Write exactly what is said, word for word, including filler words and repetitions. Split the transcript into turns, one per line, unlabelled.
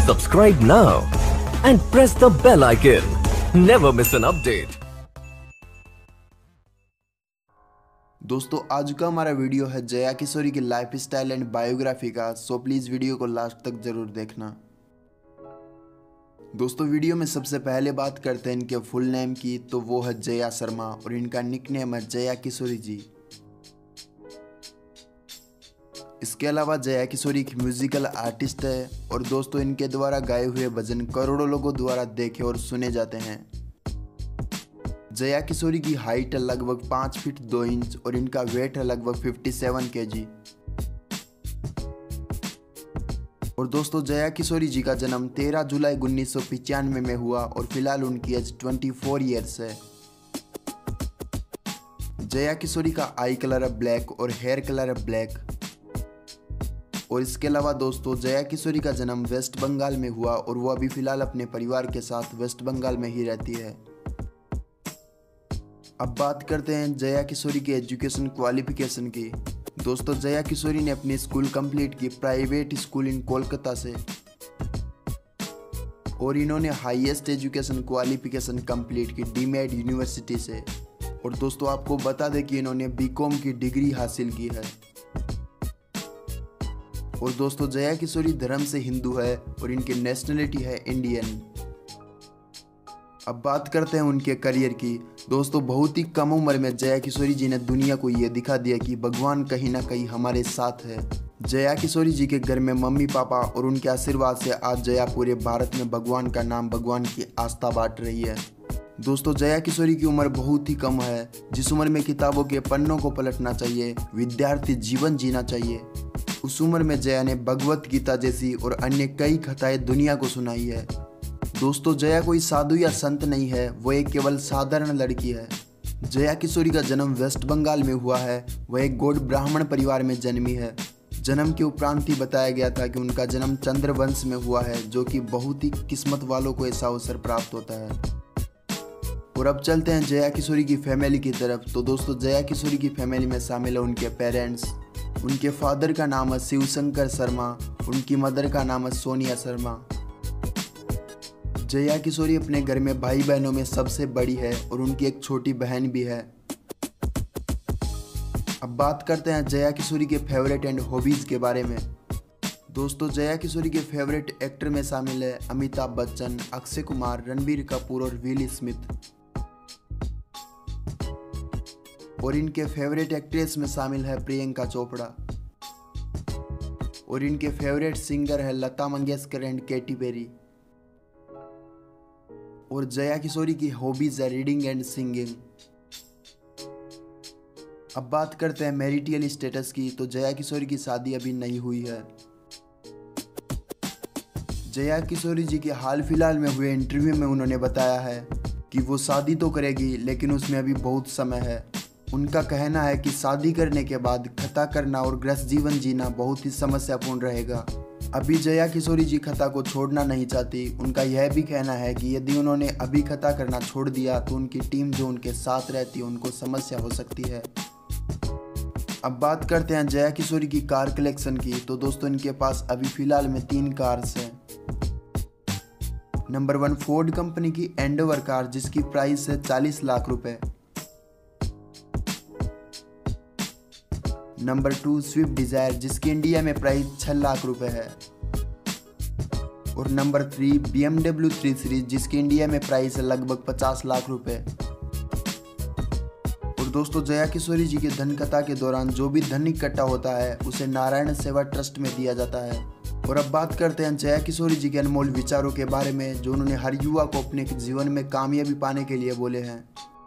Subscribe now and press the bell icon. Never miss an update.
दोस्तों आज का हमारा वीडियो है जया किशोरी की लाइफ स्टाइल एंड बायोग्राफी का, सो प्लीज़ वीडियो को लास्ट तक ज़रूर देखना। दोस्तों वीडियो में सबसे पहले बात करते हैं इनके फुल नेम की, तो वो है जया शर्मा और इनका निकनेम है जया किशोरी जी। इसके अलावा जया किशोरी एक म्यूजिकल आर्टिस्ट है और दोस्तों इनके द्वारा गाए हुए भजन करोड़ों लोगों द्वारा देखे और सुने जाते हैं। जया किशोरी की हाइट है लगभग पाँच फीट दो इंच और इनका वेट है लगभग सत्तावन केजी। और दोस्तों जया किशोरी जी का जन्म तेरह जुलाई उन्नीस सौ पचानवे में हुआ और फिलहाल उनकी एज चौबीस इयर्स है। जया किशोरी का आई कलर है ब्लैक और हेयर कलर है ब्लैक। और इसके अलावा दोस्तों जया किशोरी का जन्म वेस्ट बंगाल में हुआ और वो अभी फिलहाल अपने परिवार के साथ वेस्ट बंगाल में ही रहती है। अब बात करते हैं जया किशोरी के एजुकेशन क्वालिफिकेशन की। दोस्तों जया किशोरी ने अपनी स्कूल कंप्लीट की प्राइवेट स्कूल इन कोलकाता से और इन्होंने हाईएस्ट एजुकेशन क्वालिफिकेशन कंप्लीट की डीमेड यूनिवर्सिटी से। और दोस्तों आपको बता दें कि इन्होंने बीकॉम की डिग्री हासिल की है। और दोस्तों जया किशोरी धर्म से हिंदू है और इनकी नेशनलिटी है इंडियन। अब बात करते हैं उनके करियर की। दोस्तों बहुत ही कम उम्र में जया किशोरी जी ने दुनिया को ये दिखा दिया कि भगवान कहीं ना कहीं हमारे साथ है। जया किशोरी जी के घर में मम्मी पापा और उनके आशीर्वाद से आज जया पूरे भारत में भगवान का नाम, भगवान की आस्था बांट रही है। दोस्तों जया किशोरी की उम्र बहुत ही कम है, जिस उम्र में किताबों के पन्नों को पलटना चाहिए, विद्यार्थी जीवन जीना चाहिए, उस उम्र में जया ने भगवत गीता जैसी और अन्य कई कथाएं दुनिया को सुनाई है। दोस्तों जया कोई साधु या संत नहीं है, वो एक केवल साधारण लड़की है। जया किशोरी का जन्म वेस्ट बंगाल में हुआ है। वह एक गौड़ ब्राह्मण परिवार में जन्मी है। जन्म के उपरांत ही बताया गया था कि उनका जन्म चंद्रवंश में हुआ है, जो कि बहुत ही किस्मत वालों को ऐसा अवसर प्राप्त होता है। और अब चलते हैं जया किशोरी की फैमिली की तरफ। तो दोस्तों जया किशोरी की फैमिली में शामिल है उनके पेरेंट्स। उनके फादर का नाम है शिवशंकर शर्मा, उनकी मदर का नाम है सोनिया शर्मा। जया किशोरी अपने घर में भाई बहनों में सबसे बड़ी है और उनकी एक छोटी बहन भी है। अब बात करते हैं जया किशोरी के फेवरेट एंड हॉबीज के बारे में। दोस्तों जया किशोरी के फेवरेट एक्टर में शामिल है अमिताभ बच्चन, अक्षय कुमार, रणबीर कपूर और विल स्मिथ। और इनके फेवरेट एक्ट्रेस में शामिल है प्रियंका चोपड़ा। और इनके फेवरेट सिंगर है Lata Mangeshkar and Katy Perry. और जया किशोरी की हॉबीज है रीडिंग एंड सिंगिंग। अब बात करते हैं मैरिटल स्टेटस की। तो जया किशोरी की शादी अभी नहीं हुई है। जया किशोरी जी के हाल फिलहाल में हुए इंटरव्यू में उन्होंने बताया है कि वो शादी तो करेगी लेकिन उसमें अभी बहुत समय है। उनका कहना है कि शादी करने के बाद खता करना और गृहस्थ जीवन जीना बहुत ही समस्यापूर्ण रहेगा। अभी जया किशोरी जी खता को छोड़ना नहीं चाहती। उनका यह भी कहना है कि यदि उन्होंने अभी खता करना छोड़ दिया तो उनकी टीम जो उनके साथ रहती है उनको समस्या हो सकती है। अब बात करते हैं जया किशोरी की कार कलेक्शन की। तो दोस्तों इनके पास अभी फिलहाल में तीन कार्स हैं। नंबर वन फोर्ड कंपनी की एंडोवर कार, जिसकी प्राइस है चालीस लाख रुपए। नंबर टू स्विफ्ट डिजायर, जिसकी इंडिया में प्राइस छह लाख रुपए है। और number three B M W three series, जिसकी इंडिया में प्राइस है लगभग पचास लाख रुपए। और दोस्तों जया किशोरी जी के धन कथा के दौरान जो भी धन इकट्ठा होता है उसे नारायण सेवा ट्रस्ट में दिया जाता है। और अब बात करते हैं जया किशोरी जी के अनमोल विचारों के बारे में, जो उन्होंने हर युवा को अपने जीवन में कामयाबी पाने के लिए बोले हैं।